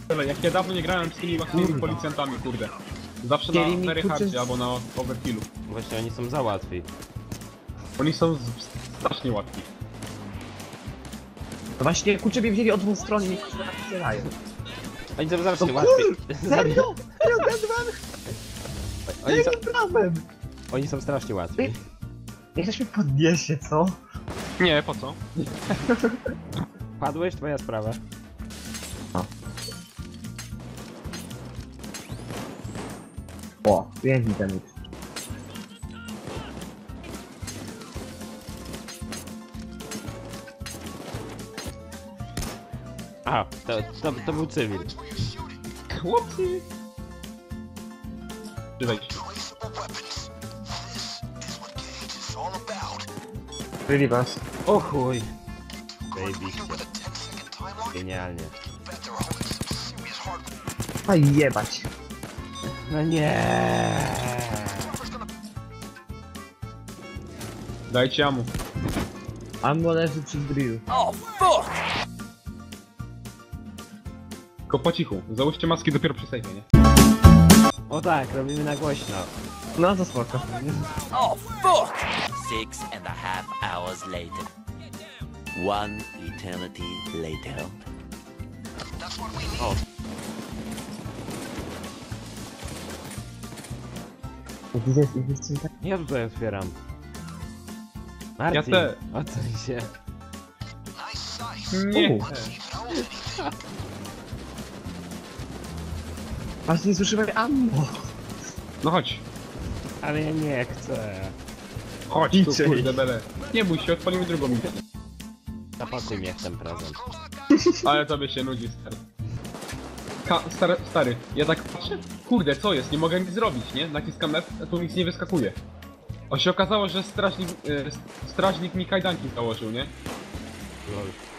Ale jak ja dawno nie grałem z tymi właśnie policjantami, kurde. Zawsze na Chcieli mi very kurczę hardzie albo na overkillu. Właśnie oni są za łatwi. Oni są strasznie łatwi. No właśnie, kurczę mnie wzięli od dwóch stron i mnie kurczę napierają. Oni są zawsze No łatwi. Serio? Serio, gadłem? Oni są, Jakim prawem? oni są strasznie łatwi. Niech ktoś mnie podniesie, co? Nie, po co? Padłeś? Twoja sprawa. O, wiem ten. A, to był cywil. Chłopcy! Wyjdź. Byli was. O chuj. Zajebiście. Genialnie. A jebać. No nie. Dajcie amu. Ammo leży przy drillu. Tylko po cichu. Załóżcie maski dopiero przy sejfie, nie? O tak, robimy na głośno. No to spoko. Oh, fuck! 6.5 hours later. 1 eternity later. O, ja tutaj otwieram. Marcin, Ja te- odsuń się. Nie. Właśnie nie zużywaj ammo. No chodź. Ale ja nie chcę. Chodź tu, Idźcie. kurde bele. Nie bój się, odpalimy drugą misję. Zapakuj mnie w ten prezent. Ale tobie się nudzi, stary. Stary, ja tak patrzę? Kurde, co jest? Nie mogę nic zrobić, nie? Naciskam F, a tu nic nie wyskakuje. O się okazało, że strażnik mi kajdanki założył, nie? Lol.